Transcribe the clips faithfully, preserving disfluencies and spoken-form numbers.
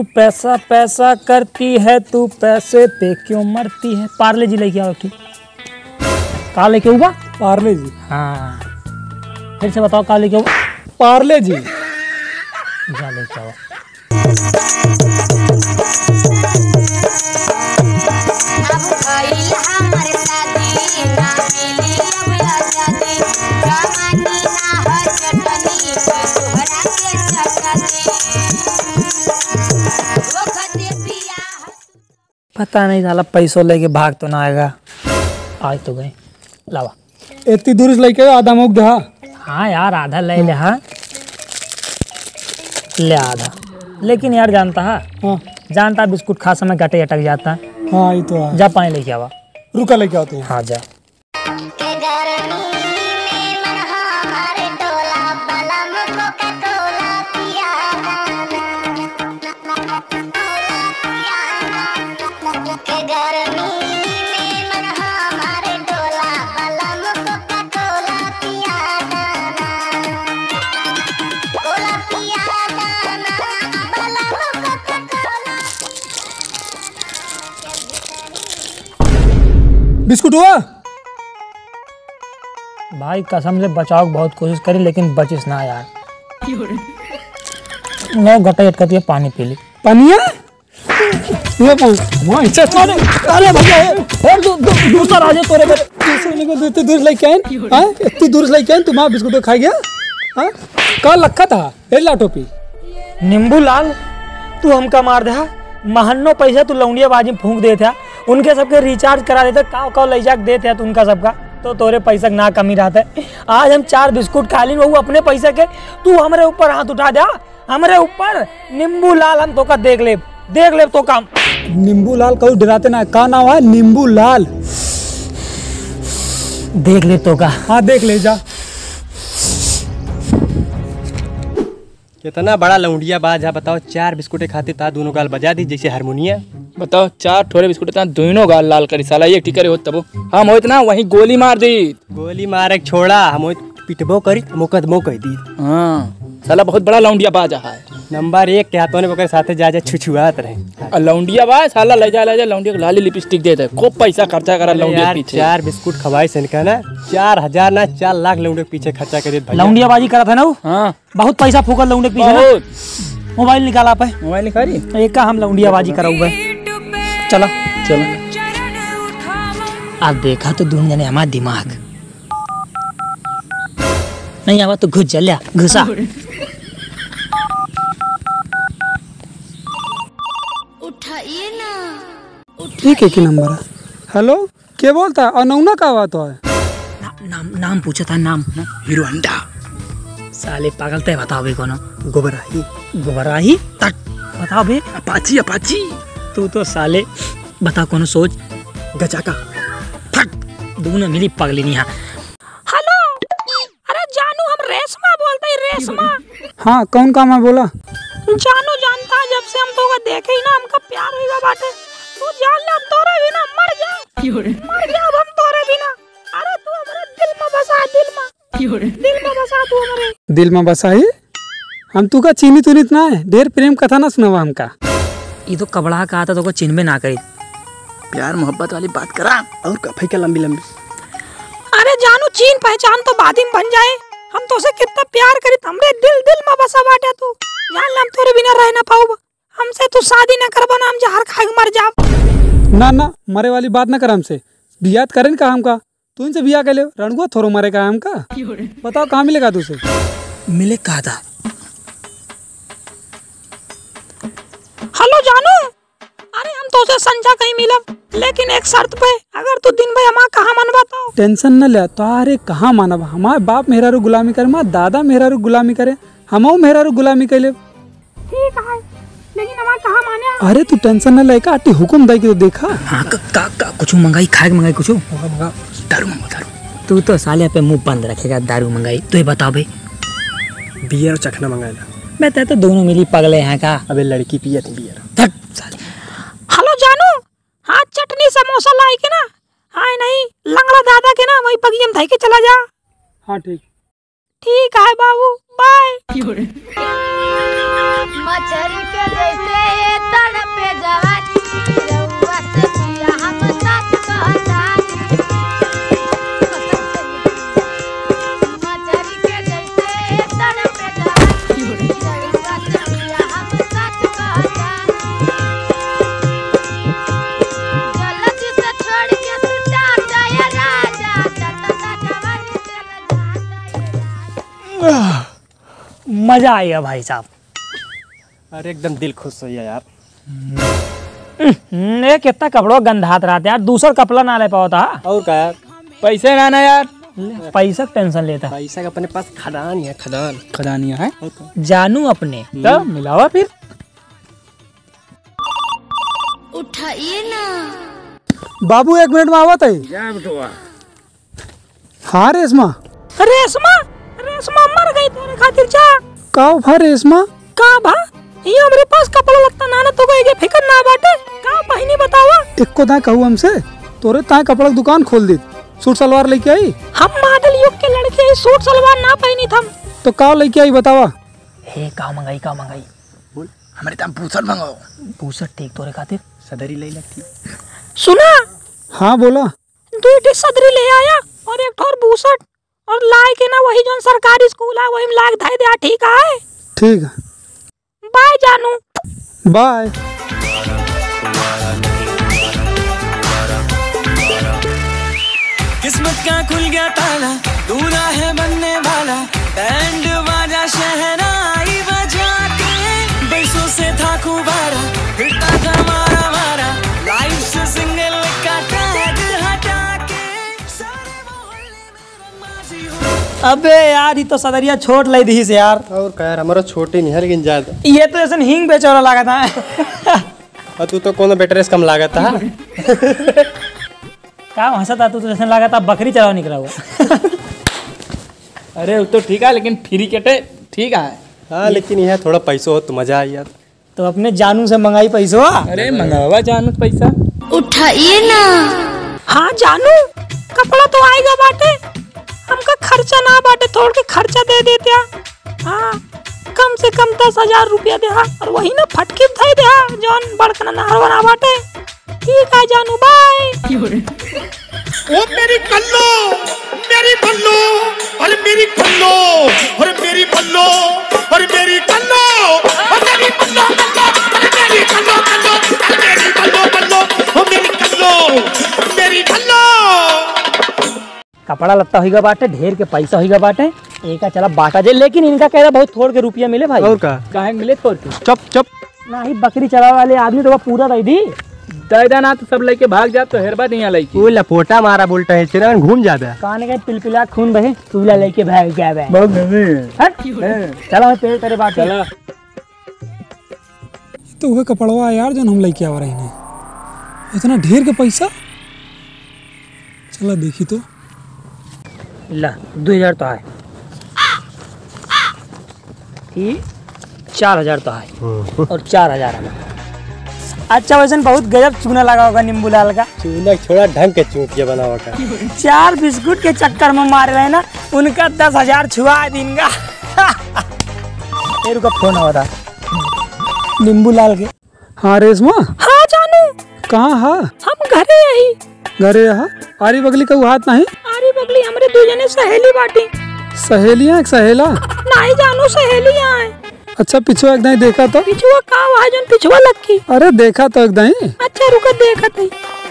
तू पैसा पैसा करती है, तू पैसे पे क्यों मरती है। पार्ले जी लेके आओ। ठीक कहाँ लेके होगा? पार्ले जी। हाँ फिर से बताओ कहाँ लेके होगा? पार्ले जी। जा लेके आओ। पता नहीं साला पैसों लेके भाग तो ना आएगा। आज तो गए लावा। इतनी दूर से लेके आधा मुख दहा। हाँ यार आधा ले ले। हाँ ले आधा। लेकिन यार जानता है? हाँ जानता बिस्कुट खा समय काटे अटक जाता है। हाँ ये तो है। जा पानी लेके आवा। रुका लेके आते हैं। हाँ जा। बिस्कुट हुआ? भाई कसम से बचाओ बहुत कोशिश करी लेकिन बचिस ना यार। लो गट्टा अटकती है पानी पी ली। पानिया ये पानी वहां इच्छा अरे अरे भैया और दो दूसरा राजे तोरे पर दूसरे को इतनी दूर लेके आए। हां इतनी दूर से लेके आए तुम बिस्कुट खा गया। हां कल लखा था एला टोपी नींबू लाल तू हमका मार दे। महन्नो पैसा तू लौंडिया बाजी फूंक दे था। उनके सबके रिचार्ज करा देते काव काव ले जाके देते हैं तो उनका सबका तो तोरे पैसा ना कमी रहता है। आज हम चार बिस्कुट खा ली वो अपने पैसे के। तू हमारे ऊपर हाथ उठा दे। हमारे ऊपर नींबू लाल हम तो का देख ले देख ले तो काम। नींबू लाल कभी डराते ना का नाम है नींबू लाल। देख ले तो का। हाँ देख ले जा। कितना बड़ा लौंडिया बाज है बताओ। चार बिस्कुटें खाते था दोनों गाल बजा दी जैसे हारमोनिया। बताओ चार थोड़े बिस्कुट था दोनों गाल लाल करी साला ये टिकर हो तब हम होत ना वहीं गोली मार दी। गोली मारे छोड़ा हम पिटबो करी मुकदमो कह दी। हाँ साला बहुत बड़ा लौंडिया बाज है। नंबर एक के हाथों ने पकड़ साथे जा जा छुछुआत रहे। लौंडिया बाज साला ले जा ले जा लौंडिया को लाली लिपस्टिक दे दे खूब पैसा खर्चा करा लौंडिया के पीछे। चार बिस्कुट खवाई से इनका ना चार हजार ना चार लाख लौंडे के पीछे खर्चा कर दे। लौंडिया बाजी करा था ना वो। हाँ बहुत पैसा फूका लौंडे के पीछे। मोबाइल निकाला पे मोबाइल निकाली एक का हम लौंडिया बाजी करा हुआ है। चलो चलो आज देखा तो दूर जाने हमारा दिमाग नहीं आवा तो घुस चल घुसा। उठाइए ना। ठीक है कि नंबर है। हेलो क्या बोलता है? अनौना का बात है? ना, नाम नाम पूछा था नाम ना? हीरो अंडा। साले पागल ते बताओ बे कोनो। गोबराही गोबराही तट बताओ बे। अपाची अपाची तू तो साले बता कोनो सोच। गजाका फट दोनों मिली पगली नहीं। हेलो अरे जानू हम रेशमा बोलते हैं रेशमा। हाँ कौन काम है बोला? जानू जानता है जब से हम तो देखे ही ना हमका प्यार होगा बाटे। तू जान ले हम तोरे बिना मर जा मर जा अब हम तोरे बिना। अरे तू हमारे दिल में बसा दिल में दिल में बसा तू हमारे दिल में बसा ही। हम तू का चीनी तुनित ना है ढेर प्रेम कथा ना सुनावा हमका। ये तो कबड़ा कहा था तो को चिन्ह में ना करी। प्यार मोहब्बत वाली बात करा और कफई का लंबी लंबी। अरे जानू चीन पहचान तो बाद में बन जाए। हम तो से कितना प्यार करी हमरे दिल दिल में बसा बाटे। तू जान ले हम तोरे बिना रह ना पाऊब। हमसे तू शादी ना करबा ना हम जहर खा के मर जाब। ना ना मरे वाली बात ना कर हमसे। बियाह करें का हमका तू इनसे बियाह कर ले रणगो थोरो मरे का हमका। बताओ कहाँ मिलेगा तुझसे? मिले कहा था। हेलो जानू अरे हम तो से संजा कहीं मिलब लेकिन एक शर्त पे अगर तू दिन भर हमारा कहाँ मन बताओ। टेंशन न ले तारे कहाँ मानब। हमारे बाप मेहरारू गुलामी करे हमारे दादा मेहरारू गुलामी करे हमऊ मेहरारू गुलामी कर ले। ठीक है लेकिन हमारा कहाँ माने। अरे तू टेंशन न ले का आटी हुकुम दाई के तो देखा। हाँ का का, का कुछ मंगाई खाए मंगाई कुछ दारू मंगो दारू। तू तो साले पे मुंह बंद रखेगा दारू मंगाई। तो ये बताओ भाई बियर चखना मंगाया। मैं तो दोनों मिली पगले हैं का। अबे लड़की पिया थी बियर। हेलो जानू हाँ चटनी समोसा लाई के ना। हाँ नहीं लंगड़ा दादा के ना वही पगी हम धाई के चला जा। हाँ ठीक ठीक है बाबू बाय। मछरी के जैसे ये तड़पे जवानी रउआ से पिया हम सच कहतानी। मछरी के जैसे ये तड़पे जवानी रउआ से पिया हम सच कहतानी। जल्दी से छोड़ के सुता जाए राजा तता जवानी तेरा जाता है। मजा आएगा भाई साहब। अरे एकदम दिल खुश हो गया यार। ये कितना कपड़ों गंधात रहा था यार, दूसरा कपड़ा ना ले पाओ था। और क्या यार, पैसे ना ना यार, पैसा टेंशन लेता है। पैसा का अपने पास खदान ही है, खदान। खदानिया है जानू अपने तब मिलावा फिर। उठाइए ना। बाबू एक मिनट में आवत है। हाँ रेशमा। रेशमा रेशमा मर गई तेरे खातिर जा। का भा रेशमा? का भा ये हमरे पास कपड़ा लगता ना ना तो कहेगे फिकर ना बाटे। का बहिनी बतावा। एक को ता कहू हमसे तोरे ता कपड़ा की दुकान खोल दी, सूट सलवार लेके आई। हम मॉडल युग के लड़के हैं, सूट सलवार ना पहनी थम। तो का लेके आई बतावा। हे का मंगाई का मंगाई बोल। हमारे ताम पूछल मंगाओ। पूछत ठीक तोरे खातिर। सदरी ले लगती। सुना हाँ बोला। दो टी सदरी ले आया और एक ठोर बूसट और लाए के ना वही जोन सरकारी स्कूल है वही में लाग धाई दिया। ठीक है ठीक है बाय जानू। बाय। किस्मत का खुल गया ताला, दूल्हा है बनने वाला। बैंड बाजा शहनाई बजा के बैसों से था खुबारा, फिरता था मारा मारा। लाइफ से सिंगल का टैग हटा के सारे मोहल्ले में रंगबाजी हो। अबे यार ये तो सदरिया छोट ले दी से यार। और क्या यार, हमारा छोटे नहीं है लेकिन ज्यादा। ये तो ऐसा हींग बेचौरा लगा था। और तू तो कोनो बेटर कम लागत था। क्या हंसता तू तो जैसे लगा था बकरी चराव निकला हुआ। अरे वो तो ठीक है लेकिन फ्री कटे ठीक है। हाँ लेकिन यह थोड़ा पैसों हो तो मजा आई यार। तो अपने जानू से मंगाई पैसवा। अरे मंगावा जानू पैसा। उठाइए ना। हाँ जानू कपड़ा तो आएगा बाटे, हमका खर्चा ना बाटे, थोड़ के खर्चा दे देते। हाँ कम से कम दस हजार रुपया दे और वही ना फटकी दे दे जौन बड़कना नहर बना बाटे। ठीक है जानू बाय। ओ मेरी कल्लो मेरी बल्लो और मेरी कल्लो और मेरी बल्लो और मेरी कल्लो और मेरी बल्लो बल्लो और मेरी कल्लो कल्लो और मेरी बल्लो बल्लो और मेरी कल्लो मेरी बल्लो। कपड़ा लगता होगा बाटे, ढेर के पैसा होगा बाटे, एक चला बाटा जे। लेकिन इनका कहना बहुत थोड़ के रुपया मिले भाई। और का काहे मिले थोड़ के। चुप चुप। ना ही बकरी चरा वाले आदमी तो पूरा दे दी। दादा ना तो सब लेके भाग जा तो हेरबा नहीं लाई। वो लपोटा मारा बोलता है चिरा घूम जाता है। कान के पिलपिला खून बहे तूला लेके भाग गया बे। बहुत नहीं। हट चलो पेड़ तेरे बात चला। तो वह कपड़वा यार जो हम लेके आ रहे हैं, इतना ढेर का पैसा। चला देखी तो। ला दो हजार तो है, ठीक चार हजार तो है और चार हजार है। अच्छा वैसे बहुत गजब चूना लगा होगा नींबू लाल का। चूना छोड़ा ढंग के चूतिया बना हुआ का। चार बिस्कुट के चक्कर में मार रहे ना उनका दस हजार छुआ दिन का। का फोन हुआ था नींबू लाल के। हाँ रेशमा। हाँ जानू कहाँ है? हम घरे यही घरे यहाँ आरी बगली का हाथ नहीं। आरी बगली हमरे दो जने सहेली बाटी। सहेलियाँ एक सहेला नहीं जानू सहेलियाँ हैं। अच्छा पिछुआ एकदम देखा तो। पिछुआ का वहाँ जन पिछुआ लक्की। अरे देखा तो एकदम। अच्छा रुको देखा थी।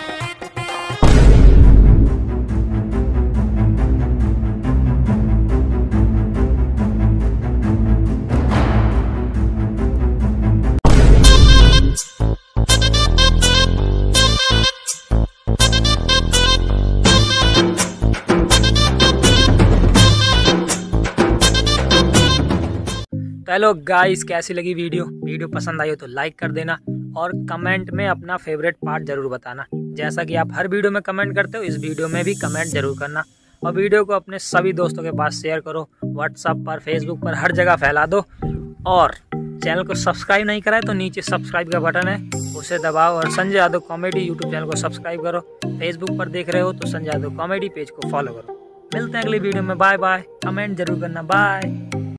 हेलो गाइस, कैसी लगी वीडियो? वीडियो पसंद आई हो तो लाइक कर देना और कमेंट में अपना फेवरेट पार्ट जरूर बताना। जैसा कि आप हर वीडियो में कमेंट करते हो, इस वीडियो में भी कमेंट जरूर करना और वीडियो को अपने सभी दोस्तों के पास शेयर करो, व्हाट्सएप पर, फेसबुक पर, हर जगह फैला दो। और चैनल को सब्सक्राइब नहीं करा है तो नीचे सब्सक्राइब का बटन है, उसे दबाओ और Sanjay Yadav comedy YouTube channel को सब्सक्राइब करो। फेसबुक पर देख रहे हो तो संजय यादव कॉमेडी पेज को फॉलो करो। मिलते हैं अगली वीडियो में। Bye bye. कमेंट जरूर करना। बाय।